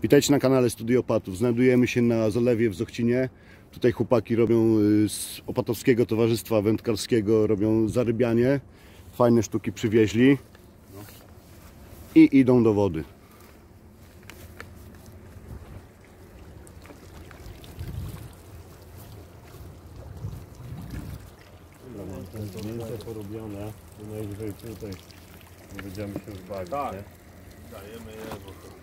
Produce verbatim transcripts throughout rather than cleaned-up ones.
Witajcie na kanale Studio Opatów. Znajdujemy się na zalewie w Zochcinie. Tutaj chłopaki robią z Opatowskiego Towarzystwa Wędkarskiego, robią zarybianie. Fajne sztuki przywieźli i idą do wody. Zdjęcie porobione, najwyżej tutaj będziemy się już bawić, tak. Nie? Dajemy je, bo to...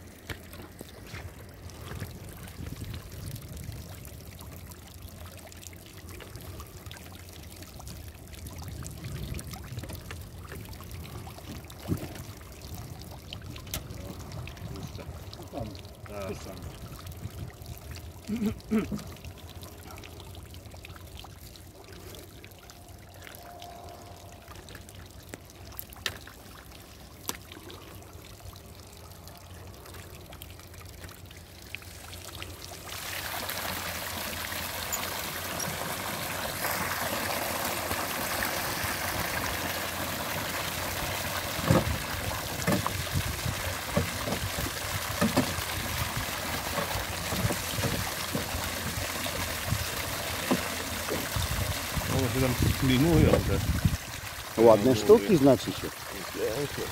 Tam, tak, tam. Się tam klinują te Ładne sztuki znaczy się. pięknie.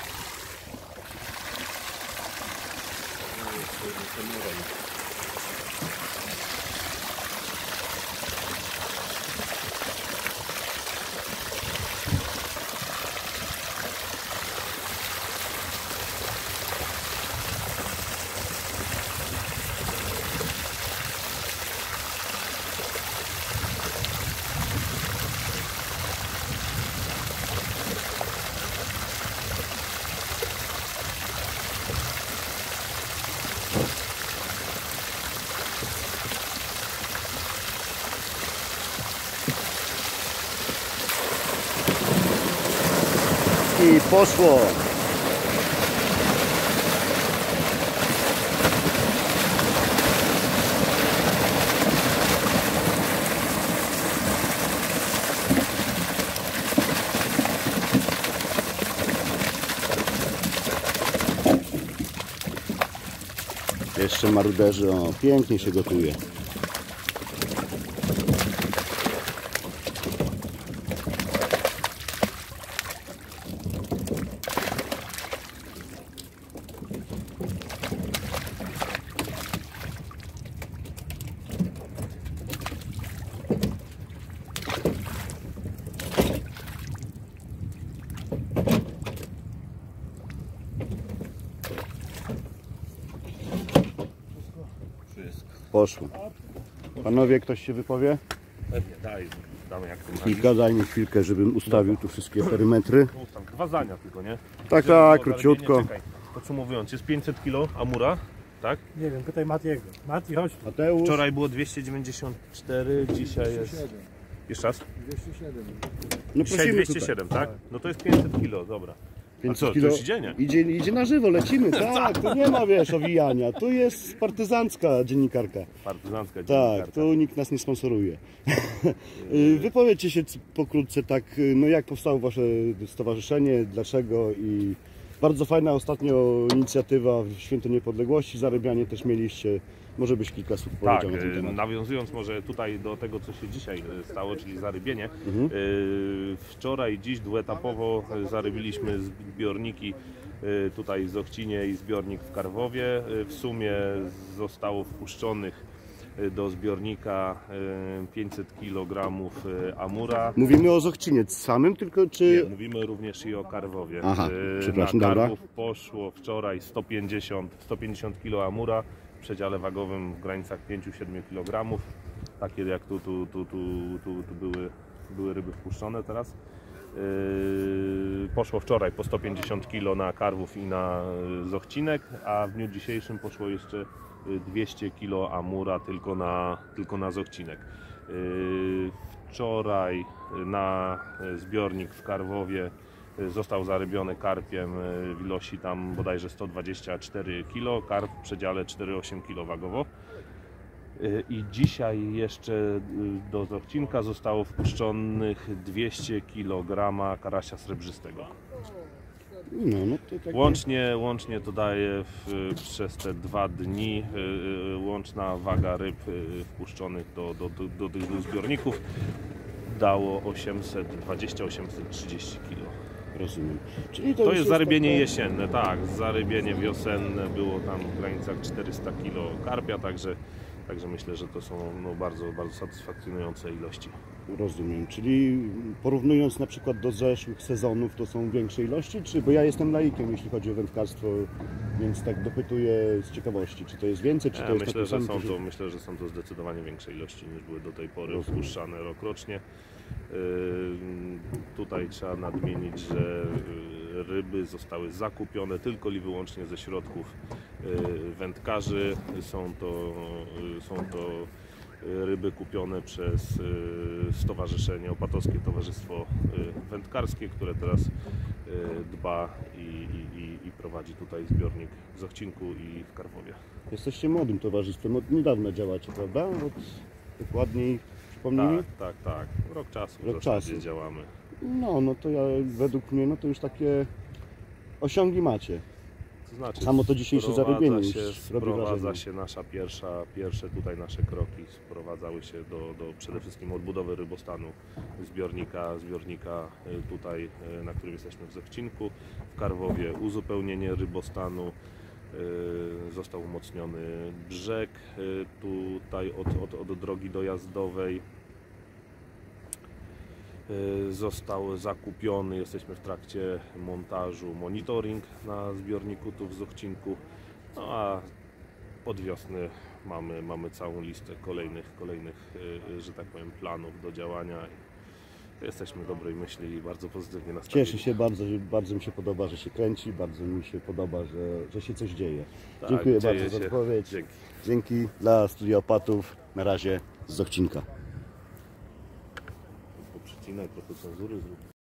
I poszło. Jeszcze maruderzy, o, pięknie się gotuje. Poszło. Panowie, ktoś się wypowie? Pewnie, daj, damy jak to Chwilka, daj mi chwilkę, żebym ustawił tu wszystkie perymetry. Dwa zdania tylko, nie? Tak, tak, króciutko. Podsumowując, jest pięćset kilo amura, tak? Nie wiem, pytaj Matiego. Mati, chodź. Mateusz. Wczoraj było dwieście dziewięćdziesiąt cztery, dzisiaj jest... Jeszcze raz? dwieście siedem. No Dzisiaj prosimy dwieście tutaj. siedem, tak? No to jest pięćset kilo, dobra. A co, to kilo już idzie, nie? Idzie, idzie na żywo, lecimy, tak, tu nie ma, wiesz, owijania, tu jest partyzancka dziennikarka. Partyzancka dziennikarka. Tak, tu nikt nas nie sponsoruje. Wypowiedzcie się pokrótce tak, no jak powstało wasze stowarzyszenie, dlaczego i bardzo fajna ostatnio inicjatywa w Święto Niepodległości, zarybianie też mieliście, może byś kilka słów Tak, powiedział na ten temat. nawiązując może tutaj do tego, co się dzisiaj stało, czyli zarybienie. Mhm. Wczoraj, dziś dwuetapowo zarybiliśmy zbiorniki tutaj w Zochcinie i zbiornik w Karwowie. W sumie zostało wpuszczonych do zbiornika pięćset kilogramów amura. Mówimy o Zochcinie samym, tylko czy... Nie, mówimy również i o Karwowie. Aha, przepraszam, Na dobra. Karwów poszło wczoraj sto pięćdziesiąt kilo amura w przedziale wagowym w granicach pięć do siedmiu kilogramów. Takie jak tu, tu, tu, tu, tu, tu były, były ryby wpuszczone teraz. Yy, poszło wczoraj po sto pięćdziesiąt kilo na Karwów i na Zochcinek, a w dniu dzisiejszym poszło jeszcze dwieście kilo amura tylko na, tylko na Zochcinek. Yy, wczoraj na zbiornik w Karwowie został zarybiony karpiem w ilości tam bodajże sto dwadzieścia cztery kilo, karp w przedziale cztery przecinek osiem kilo wagowo. I dzisiaj jeszcze do Zochcinka zostało wpuszczonych dwieście kilogramów karasia srebrzystego. No, no to takie... Łącznie, łącznie to daje w, przez te dwa dni y, y, łączna waga ryb y, wpuszczonych do, do, do, do tych dwóch zbiorników dało osiemset dwadzieścia do osiemset trzydzieści kilo. Rozumiem. Czyli to, To już jest zarybienie taka- jesienne, tak. Zarybienie wiosenne było tam w granicach czterysta kilo karpia, także, także myślę, że to są no, bardzo, bardzo satysfakcjonujące ilości. Rozumiem, czyli porównując na przykład do zeszłych sezonów, to są większe ilości? Czy, bo ja jestem laikiem, jeśli chodzi o wędkarstwo, więc tak dopytuję z ciekawości, czy to jest więcej, czy to Ja jest myślę, taki że sam są poziom? to, myślę, że są to zdecydowanie większe ilości niż były do tej pory Rozumiem. wpuszczane rokrocznie. Yy, tutaj trzeba nadmienić, że yy, ryby zostały zakupione tylko i wyłącznie ze środków yy, wędkarzy. Są to, yy, są to yy, ryby kupione przez yy, Stowarzyszenie Opatowskie Towarzystwo yy, Wędkarskie, które teraz yy, dba i, i, i, i prowadzi tutaj zbiornik w Zochcinku i w Karwowie. Jesteście młodym towarzystwem, od niedawna działacie, prawda? Od dokładniej, przypomnij mi? Tak, tak, tak. Rok czasu w Rok zasadzie czasu. działamy. No, no to ja, według mnie, no to już takie osiągi macie. To znaczy, Samo to dzisiejsze sprowadza zarybienie się, już robi sprowadza wrażenie. się nasza pierwsza, pierwsze tutaj nasze kroki sprowadzały się do, do przede wszystkim odbudowy rybostanu zbiornika, zbiornika y, tutaj, y, na którym jesteśmy w Zochcinku, w Karwowie uzupełnienie rybostanu. y, Został umocniony brzeg y, tutaj od, od, od drogi dojazdowej. Y, Został zakupiony, jesteśmy w trakcie montażu monitoring na zbiorniku tu w Zochcinku. No a od wiosny mamy, mamy całą listę kolejnych, kolejnych, y, że tak powiem, planów do działania. Jesteśmy dobrej myśli i bardzo pozytywnie nastawieni. Cieszę się bardzo, że- bardzo mi się podoba, że się kręci, bardzo mi się podoba, że, że się coś dzieje. Tak, Dziękuję dzieje bardzo za się. odpowiedź. Dzięki. Dzięki dla Studia Opatów. Na razie z Zochcinka. Poprzecinaj, trochę cenzury zrób.